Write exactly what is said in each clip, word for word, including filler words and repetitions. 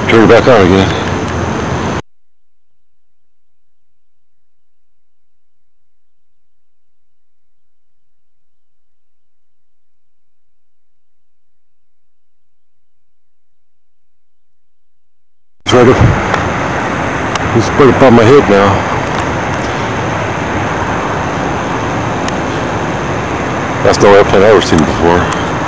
Turn it back on again. It's right up. It's right up on my head now. That's no airplane I've ever seen before.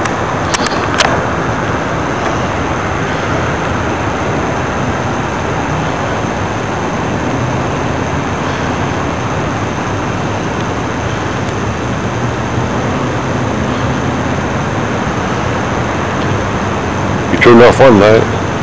You turned off one light.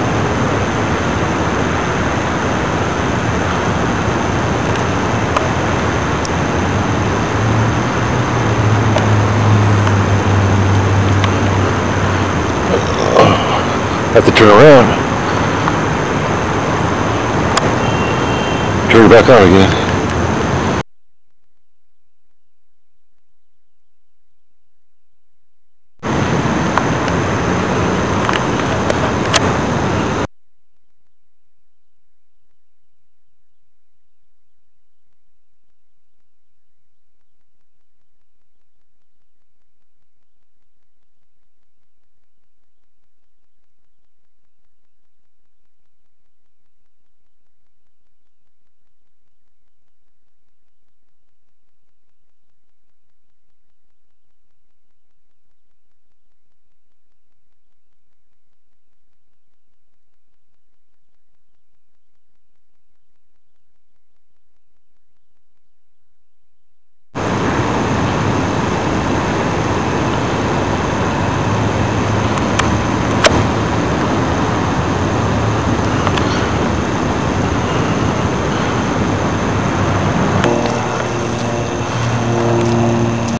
Have to turn around. Turn it back on again.